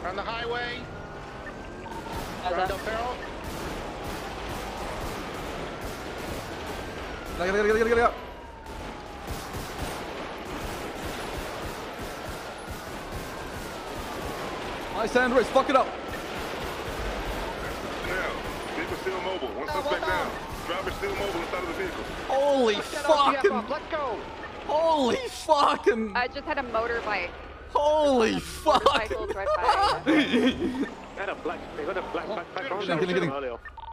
On the highway. Around Del Perro. Get out. Nice, Andres, fuck it up. Now, vehicle still mobile. One suspect down. Driver still mobile inside of the vehicle. Holy fucking. Let's go. Holy fucking. I just had a motorbike. Holy fuck. Motorcycles right by. They got a black backpack on. Get in.